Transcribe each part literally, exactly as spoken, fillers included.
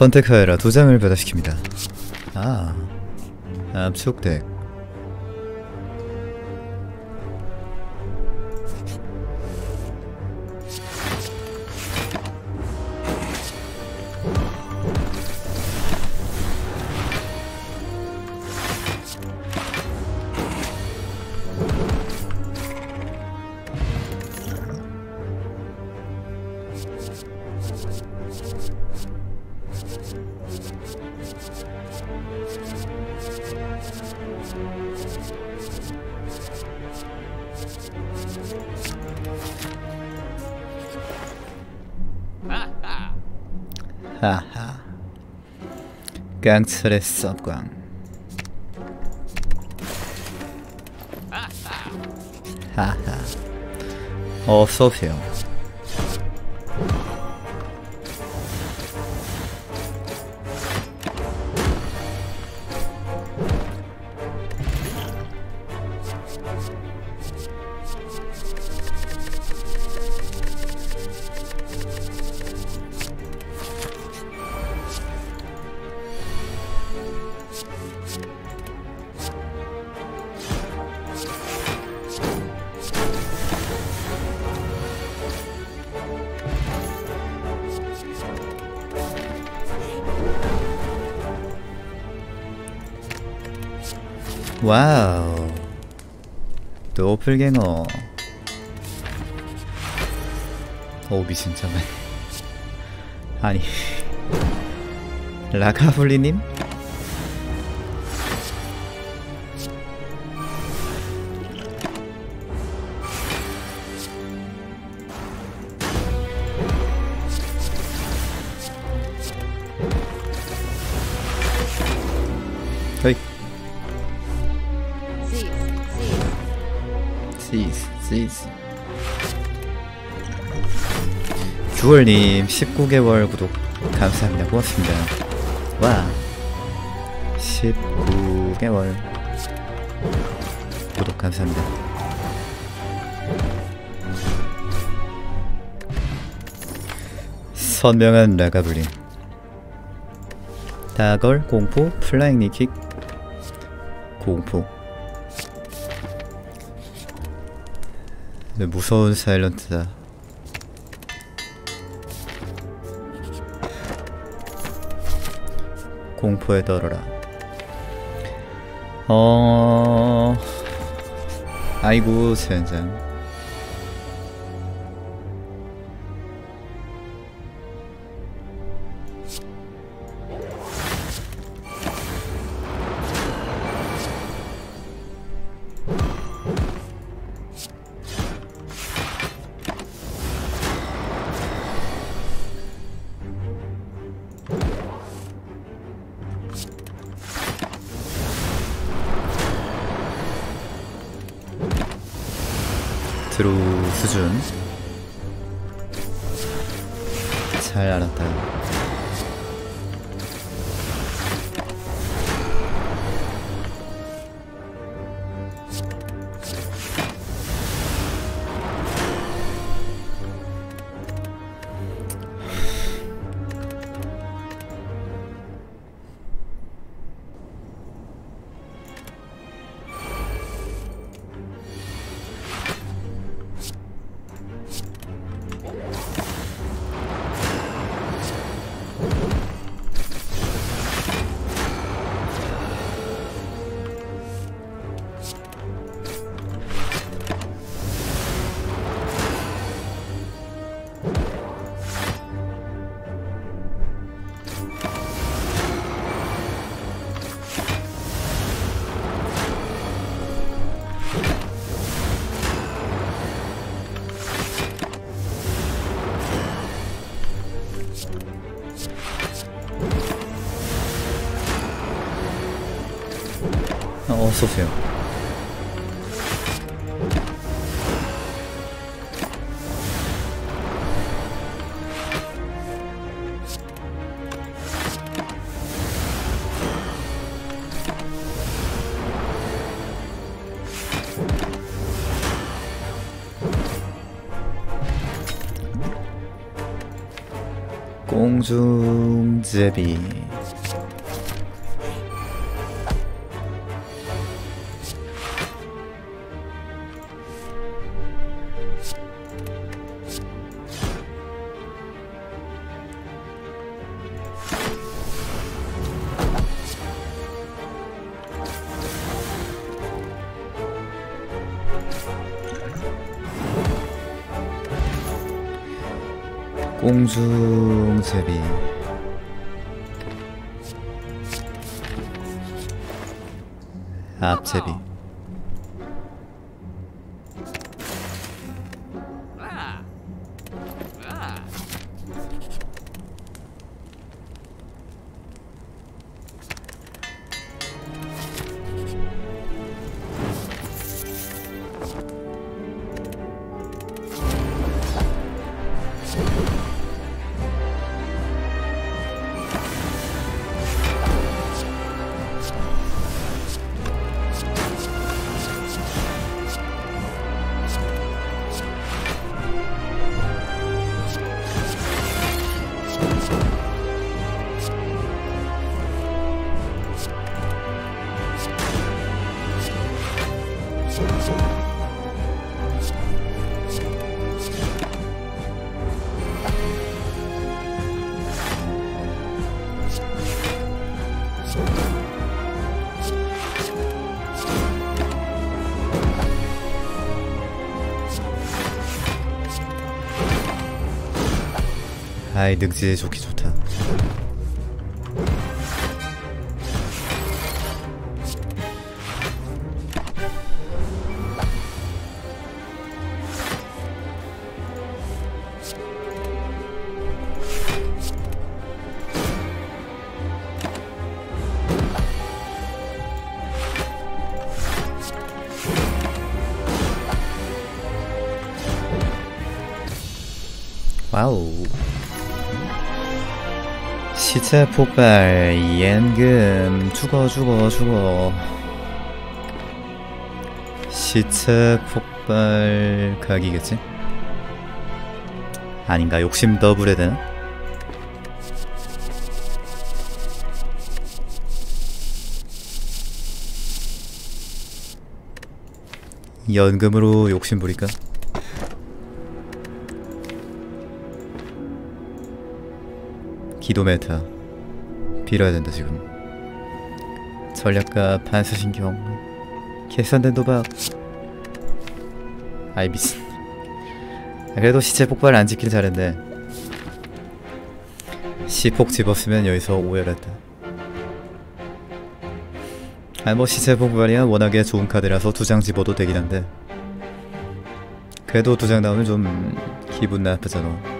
선택하여라. 도장을 변화시킵니다. 아, 압축덱. 하하, 깡철의 썩광. 하하, 어서오세요. 와우, 도플갱어. 오, 미친, 잠깐만. 아니, 라카블리님? 허이. 시스, 시스. 주월님 십구 개월 구독 감사합니다. 고맙습니다. 와, 십구 개월 구독 감사합니다. 선명한 라가블린. 다걸, 공포, 플라잉 니킥, 공포. 무서운 사일런트다. 공포에 떨어라. 어... 아이고 젠장. 드로우 수준 잘 알았다. 어, 어서오세요. 공중제비. 공중제비. 앞제비. 아이, 능지에 좋기 좋다. 와우. 시체 폭발. 연금. 죽어 죽어 죽어. 시체 폭발 각이겠지? 아닌가? 욕심 더블해야 되나? 연금으로 욕심 부릴까? 기도 메타 빌어야 된다 지금. 전략가 반사신경 계산된 도박. 아이 미친. 그래도 시체 폭발 안 지키길 잘했네. 시폭 집었으면 여기서 오열했다. 아 뭐 시체 폭발이야 워낙에 좋은 카드라서 두 장 집어도 되긴 한데 그래도 두 장 나오면 좀 기분 나쁘잖아.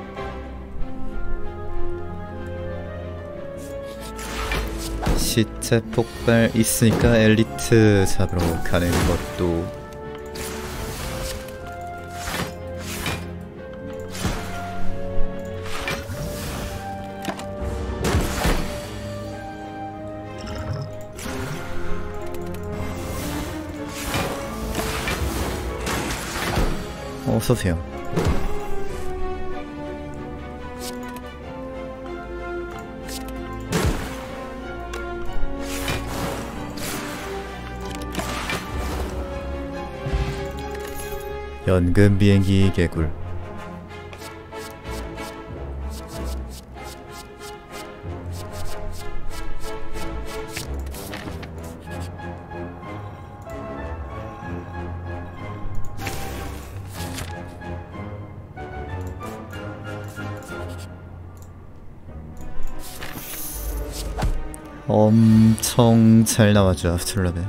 시체 폭발 있으니까 엘리트 잡으러 가는 것도 어서오세요. 연금 비행기 개굴. 엄청 잘 나왔죠 아프터럽에.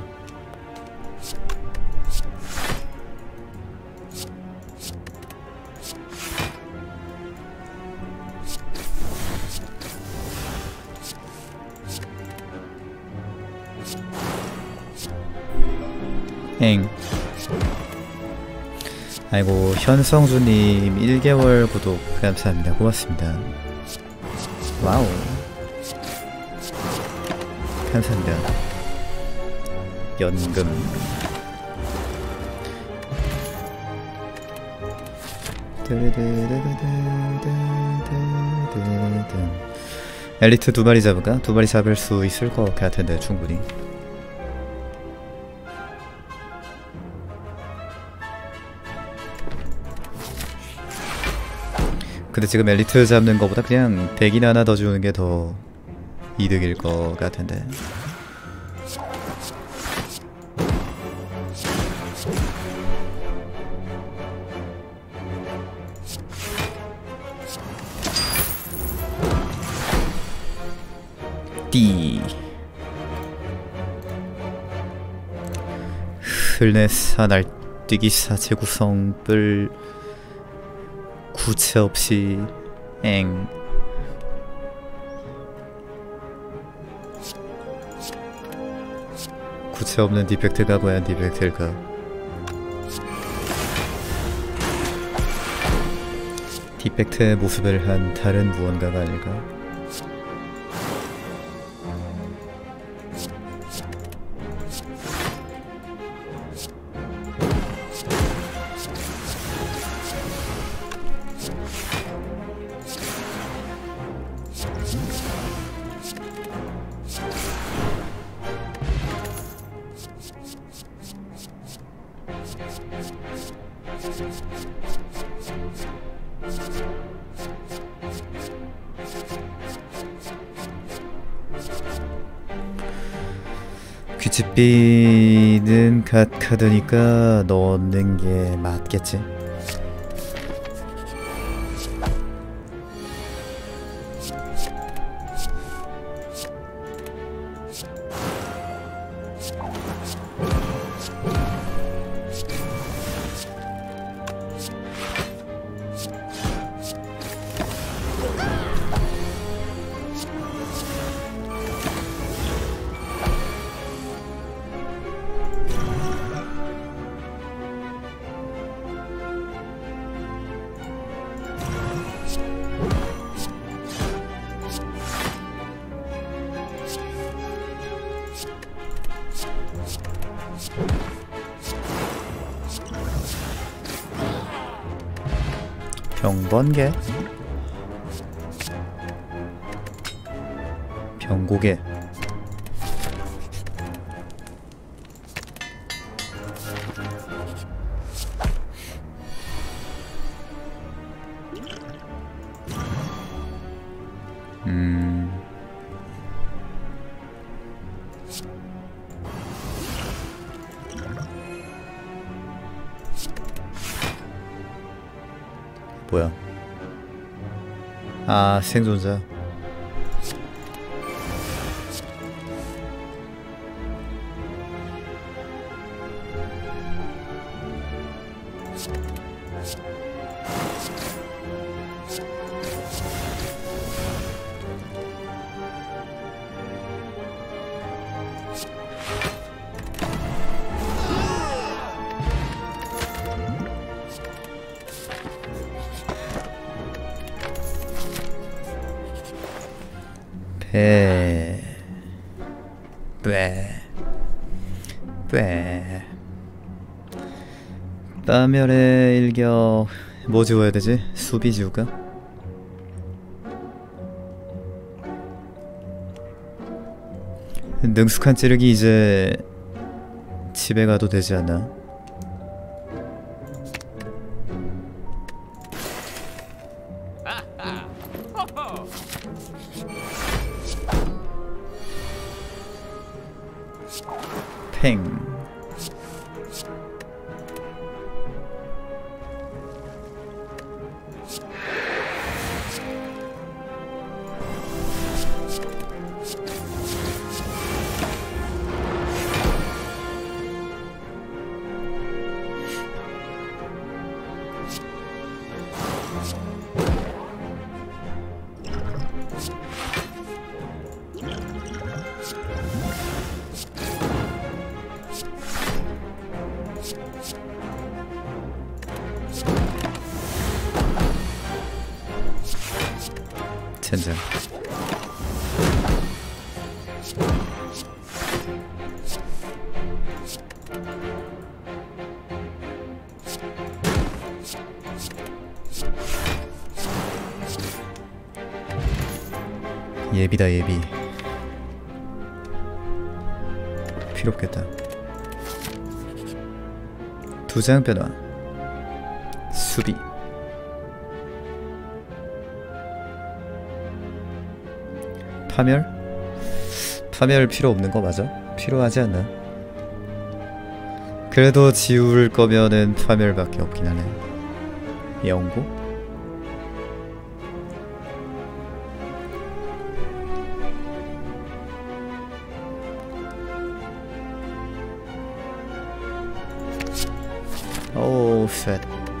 엥. 아이고 현성주님 일 개월 구독 감사합니다. 고맙습니다. 와우 감사합니다. 연금 어쨌든 엘리트 두 마리 잡을까? 두 마리 잡을 수 있을 것 같은데 충분히. 근데 지금 엘리트 잡는 것보다 그냥 대기나 하나 더 주는 게 더 이득일 것 같은데. D 힐네사 날뛰기사 재구성 뿔 구체 없이 엥. 구체 없는 디펙트가 과연 디펙트일까? 디펙트의 모습을 한 다른 무언가가 아닐까? 귀치비는 갓 카드니까 넣는 게 맞겠지. 병번개? 병고개. 음... 뭐야? 아, 생존자. 에... 뇌... 뇌... 파멸의 일격... 뭐 지워야 되지? 수비 지울까? 능숙한 찌르기 이제 집에 가도 되지 않나? 팽. 젠장. 예비다 예비. 필요 없겠다. 두장 변화. 수비. 파멸? 파멸 필요 없는 거 맞아? 필요하지 않나? 그래도 지울 거면은 파멸밖에 없긴 하네. 영고? 오우 쉣.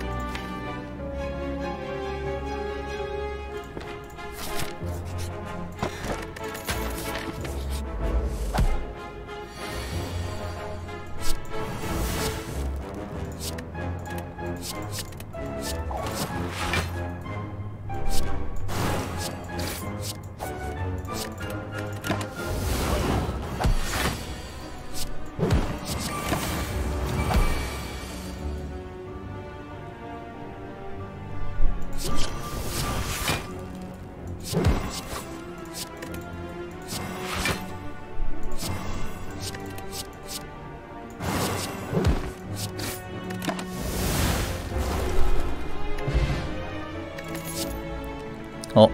어?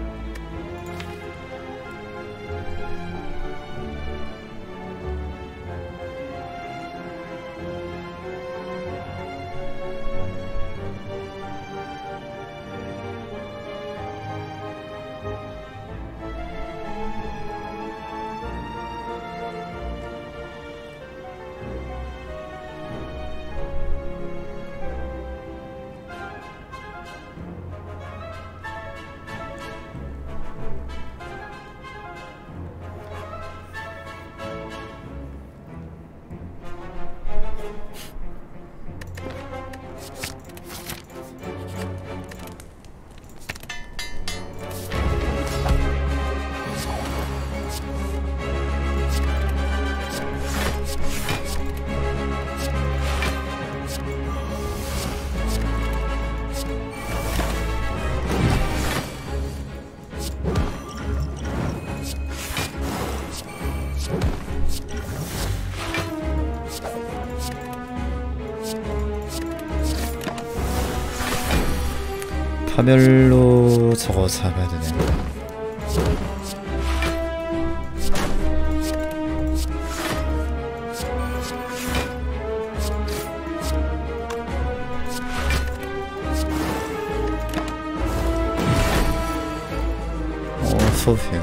파멸로 저거 잡아야 되네. 어, 소피아.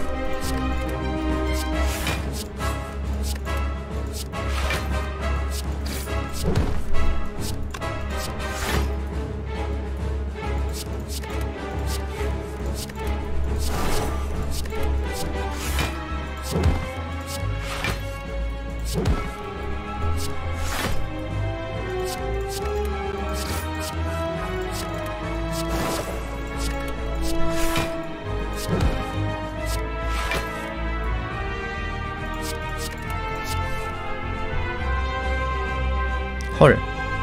헐.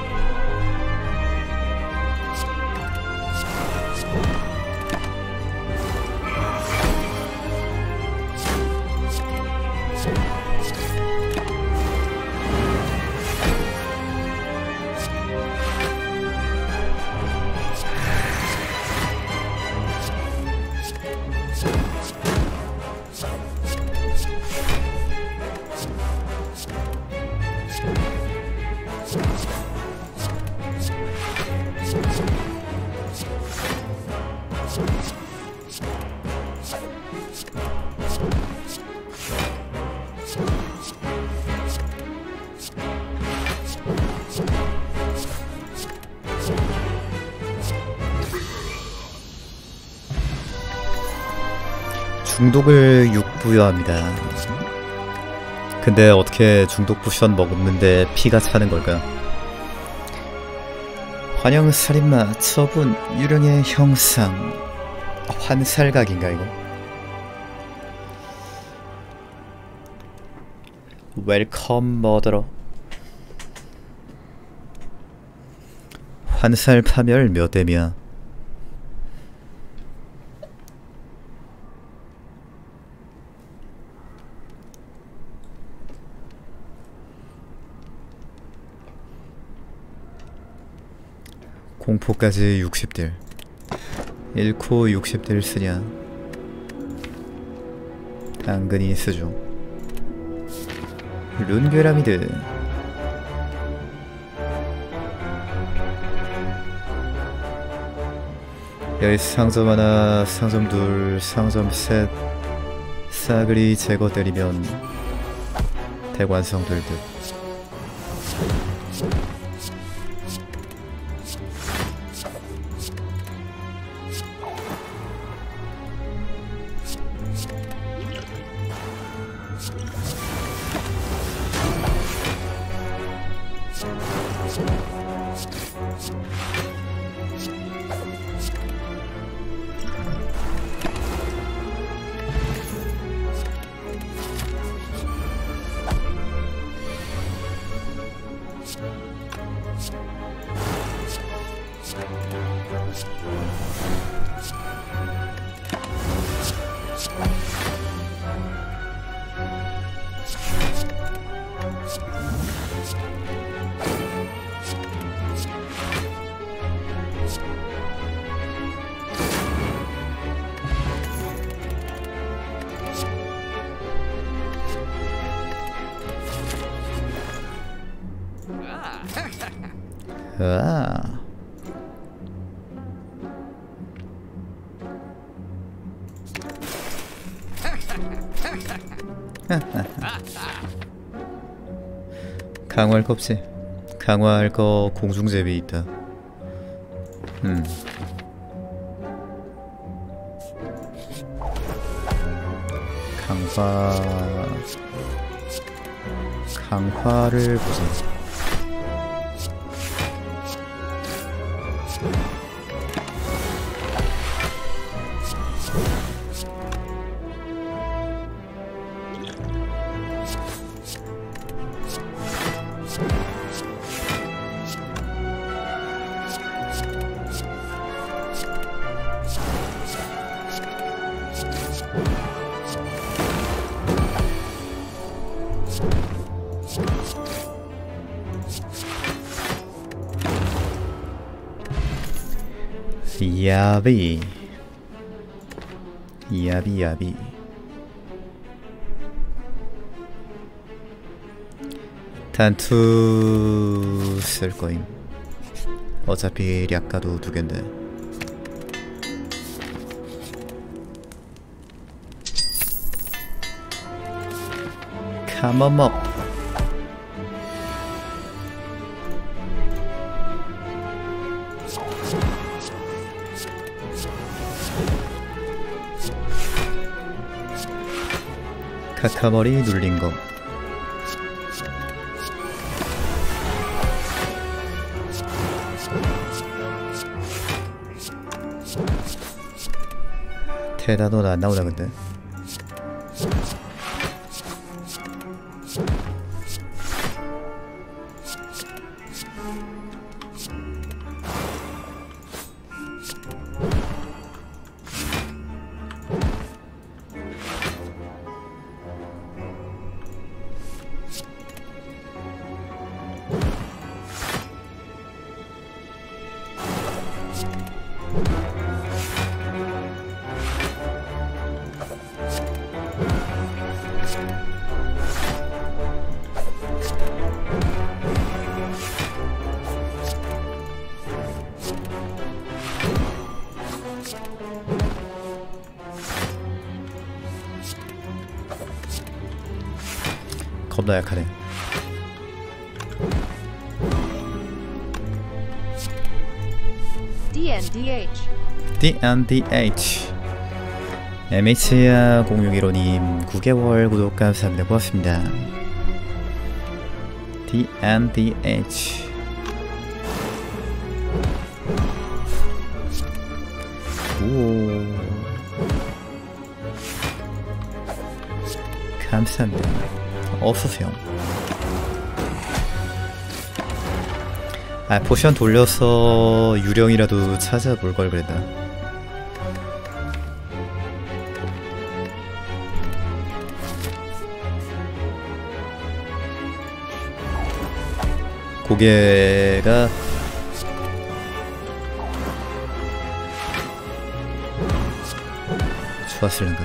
중독을 육 부여합니다. 근데 어떻게 중독 포션 먹었는데 피가 차는 걸까? 환영 살인마 처분 유령의 형상. 환살각인가 이거? 웰컴 머더러. 환살 파멸 몇 엠이야? 공포까지 육십 딜. 일 코 육십 딜 쓰냐. 당근이 쓰죠. 룬괴라미드. 여기 상점 하나, 상점 둘, 상점 셋. 싸그리 제거 때리면 대관성 될 듯. 아. 강화할 거 없지? 강화할 거 공중제비 있다. 음. 강화 강화를 보자. 야비 야비 야비 단투 쓸 거임. 어차피 략가도 두 갠데. 카머먹. 카카머리 눌린 거. 테다노는 안 나오나 근데. 겁나 약하네. 디엔디에이치 디엔디에이치 엠에이치야 공육일오님 구 개월 구독 감사합니다. 고맙습니다. 디엔디에이치 오 감사합니다. 어서오세요. 아 포션 돌려서 유령이라도 찾아볼 걸 그랬나. 고개가 좋았을는가.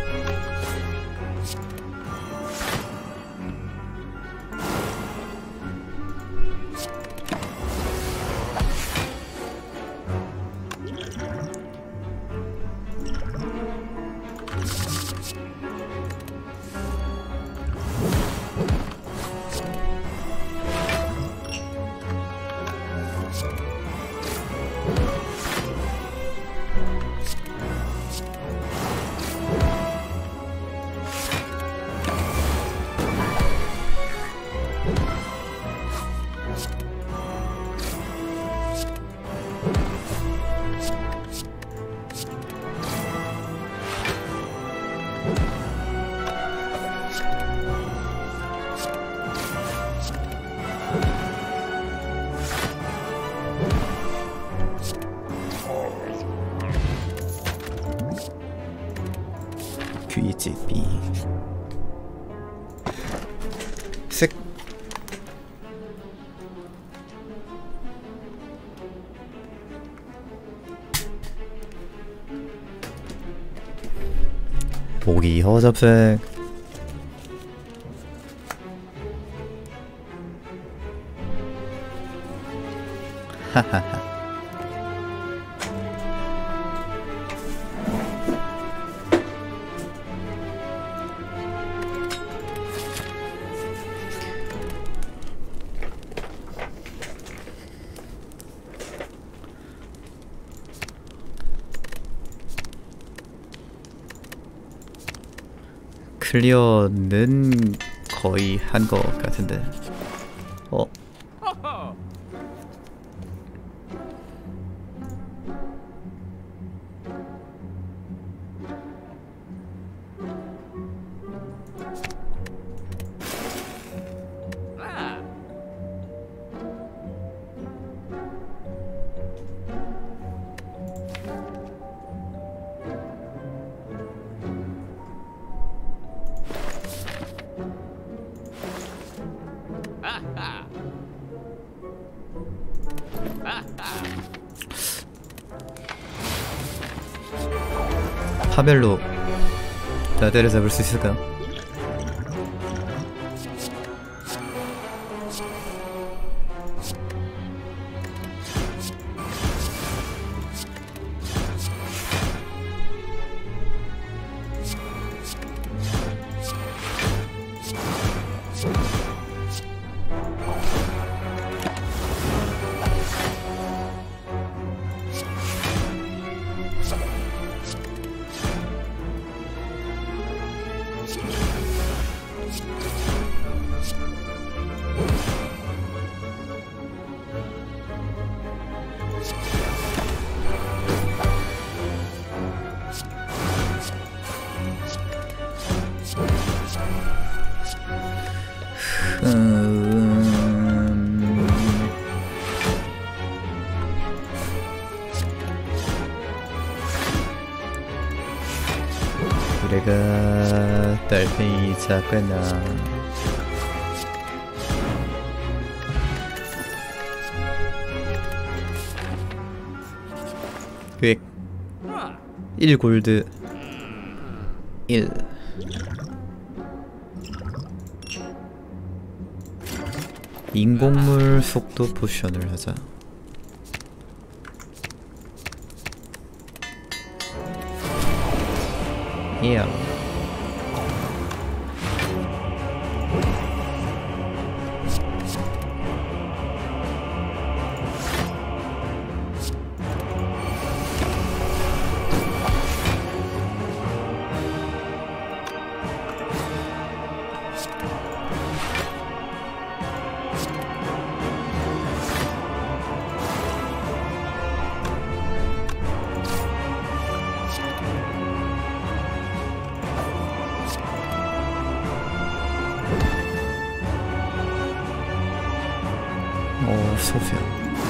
귀집이 색 보기 허접색 하하하. 클리어는 거의 한 것 같은데. 어? 파멜로 다 때려잡을 수 있을까? 음... 우리가 달팽이 작거나 백 일 골드 일 인공물 속도 포션을 하자. 예. 어, 소피아.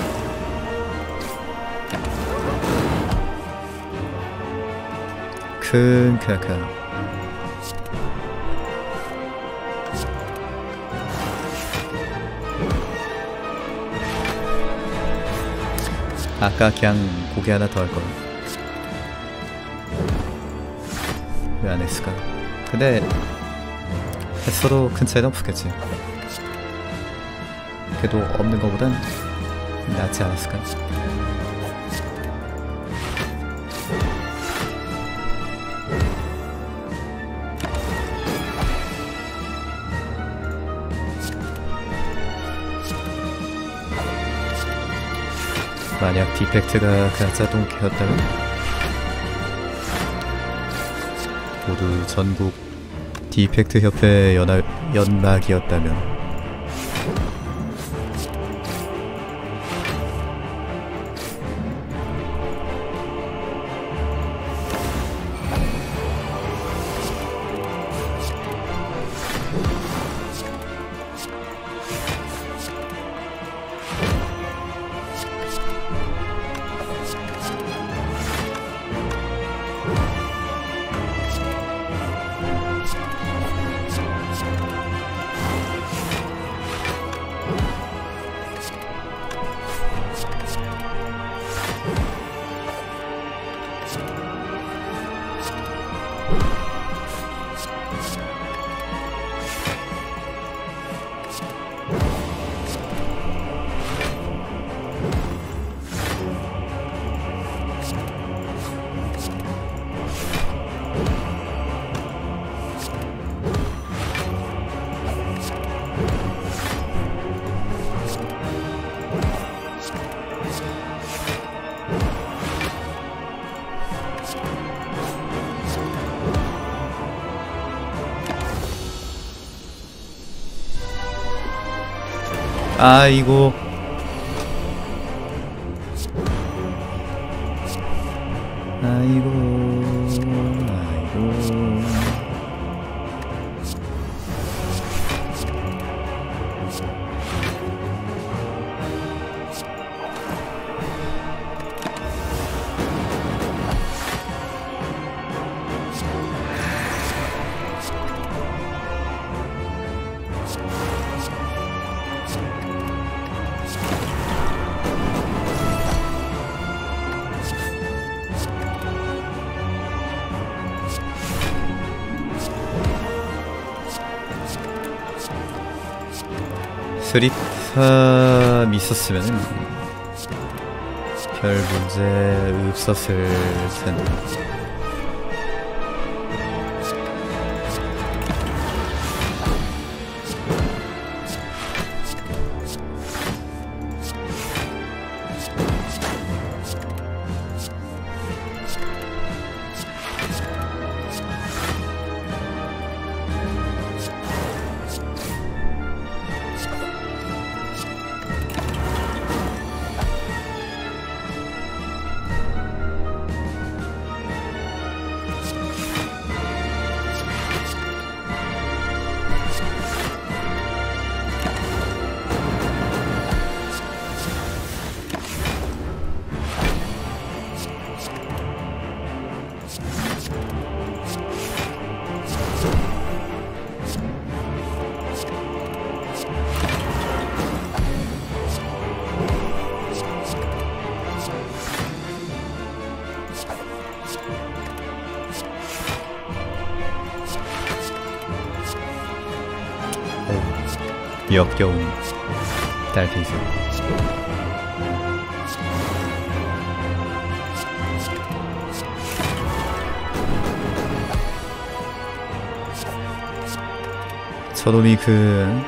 큰 카카. 아까 그냥 고개 하나 더 할 걸. 왜 안 했을까? 근데 했어도 큰 차이는 없겠지. 그래도 없는 거보단 낫지 않았을까? 만약 디펙트가 가짜 동키였다면 모두 전국 디펙트 협회 연합, 연막이었다면 아이고 아이고 아이고 스리팜 있었으면은 별 문제 없었을 텐데. 역겨운 달빛. 저놈이 그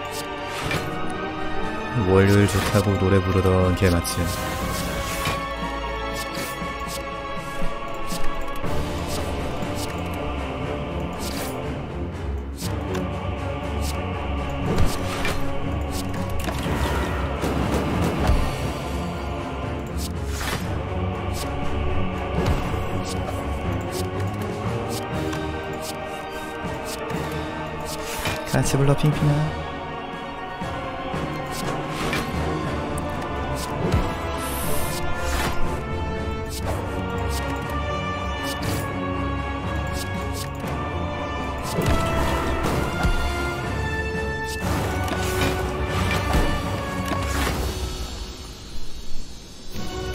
월요일 좋다고 노래 부르던 걔 맞지? 같이 불러 핑핑아.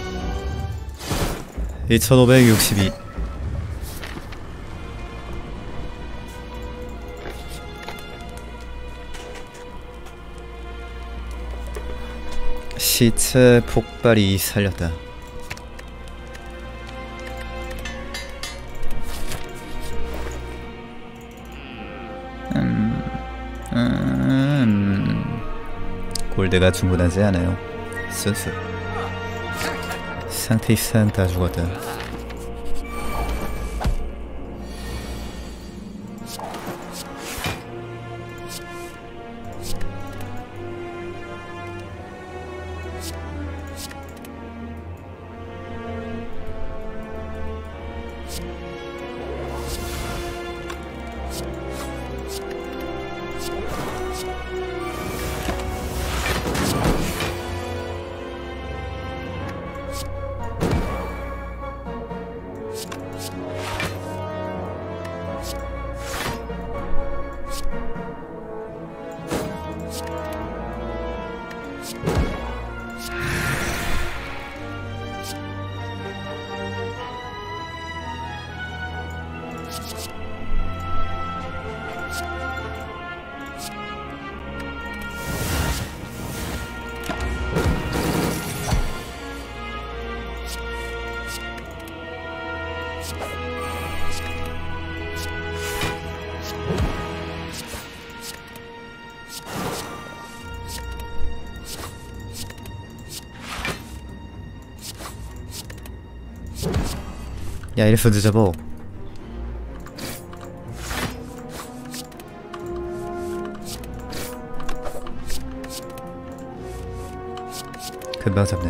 이천오백육십이 시체 폭발이 살렸다. 음, 음, 골드가 충분하지 않아요. 순수. 상태 이상 다 죽었다. 야, 이래서 늦어보. 금방 잡네.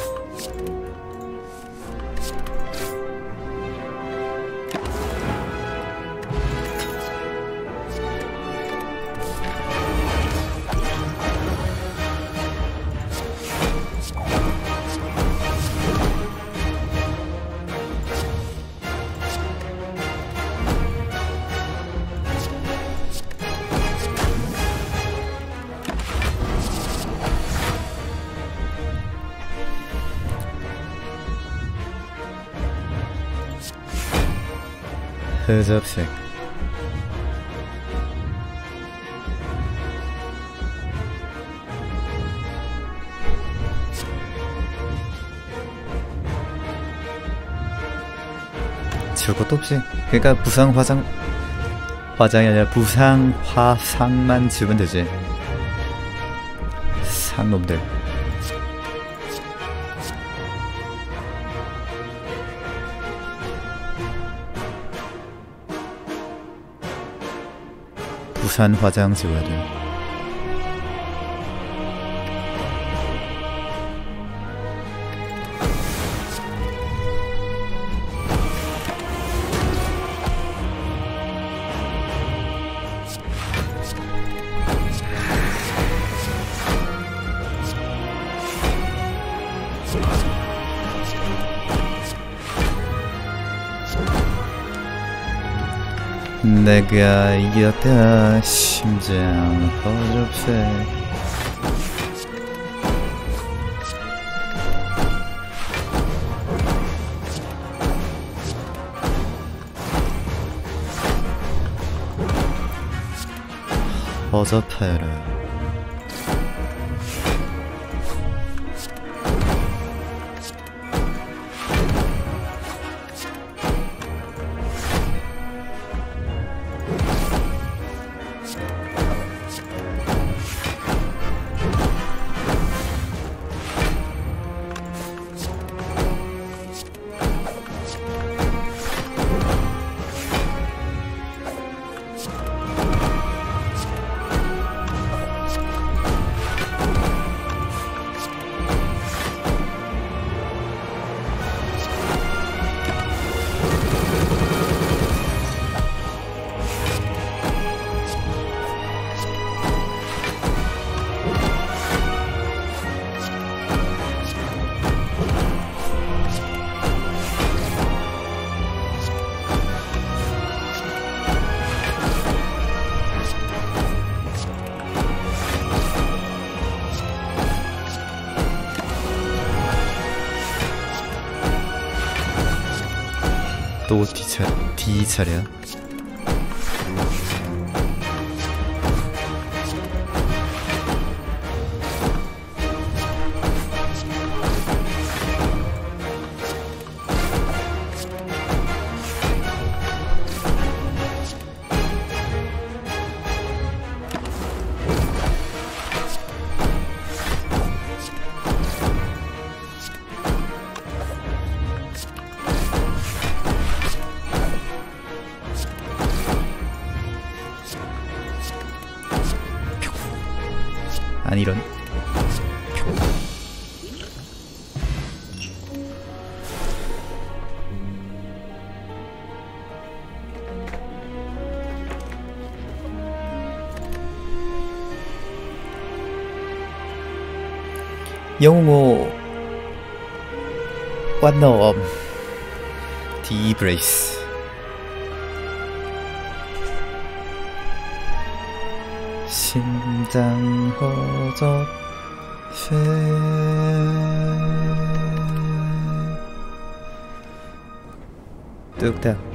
흑접색. 저것도 없지. 그러니까 부상 화장 화장이 아니라 부상 화상만 주면 되지. 상놈들. 부산 화장 지워야 돼. 내가 이겼다. 심장 허접색. 허접해라. 또 뒤차, 뒤차례야? 아니 이런. 영웅호 완너엄 디브레이스. 심장 허접 쇠 뚝딱